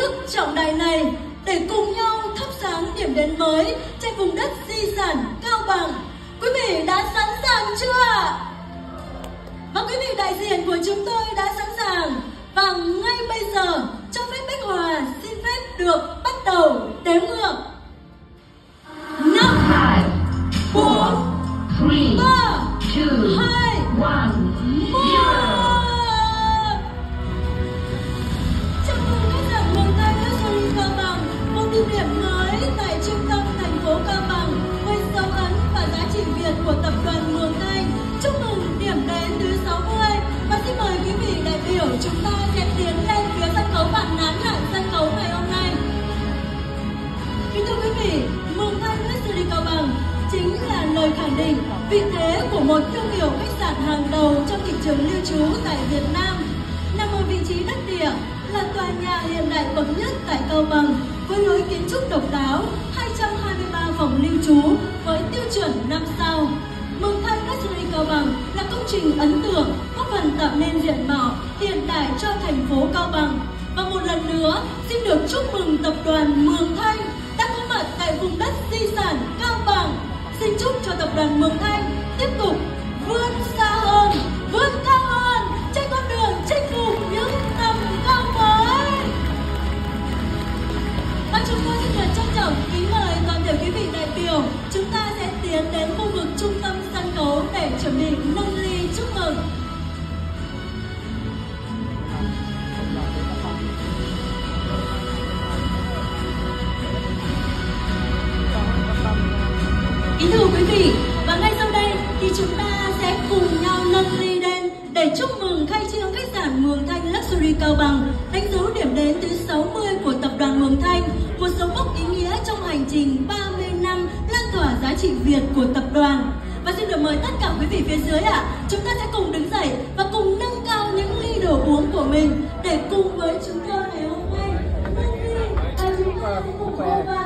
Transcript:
thức trọng đại này để cùng nhau thắp sáng điểm đến mới trên vùng đất di sản Cao Bằng. Quý vị đã sẵn sàng chưa ạ? Và quý vị đại diện của chúng tôi đã sẵn sàng. Và ngay bây giờ, cho phép Bích Hòa xin phép được bắt đầu đếm ngược. 5, 4, 3, 2, 1. Chào mừng khách sạn Mường Thanh Luxury Cao Bằng, một địa điểm mới tại trung tâm thành phố Cao Bằng với dấu ấn và giá trị Việt của tập đoàn Mường Thanh. Chúc mừng điểm đến thứ 60 và xin mời quý vị đại biểu chúng ta sẽ tiến lên phía sân khấu bạn nán lại sân khấu ngày hôm nay. Kính thưa quý vị, Mường Thanh Luxury Cao Bằng chính là lời khẳng định vị thế của một thương hiệu khách sạn hàng đầu trong thị trường lưu trú tại Việt Nam. Nằm ở vị trí đắc địa, là tòa nhà hiện đại bậc nhất tại Cao Bằng với lối kiến trúc độc đáo, 223 phòng lưu trú với tiêu chuẩn 5 sao. Mường Thanh Luxury Cao Bằng là công trình ấn tượng, góp phần tạo nên diện mạo hiện đại cho thành phố Cao Bằng. Và một lần nữa, xin được chúc mừng tập đoàn Mường Thanh đã có mặt tại vùng đất di sản Cao Bằng. Xin chúc cho tập đoàn Mường Thanh tiếp tục vươn xa hơn, vươn cao hơn trên con đường chinh phục những tầm cao mới. Và chúng tôi xin được trân trọng kính mời toàn thể quý vị đại biểu, chúng ta sẽ tiến đến khu vực trung tâm sân khấu để chuẩn bị nâng ly chúc mừng. Kính thưa quý vị, và ngay sau đây thì chúng ta sẽ cùng nhau nâng ly lên để chúc mừng khai trương khách sạn Mường Thanh Luxury Cao Bằng, đánh dấu điểm đến thứ 60 của tập đoàn Mường Thanh, một dấu mốc ý nghĩa trong hành trình 30 năm lan tỏa giá trị Việt của tập đoàn. Và xin được mời tất cả quý vị phía dưới ạ, chúng ta sẽ cùng đứng dậy và cùng nâng cao những ly đồ uống của mình để cùng với chúng tôi ngày hôm nay nâng ly và chúng ta cùng hô vang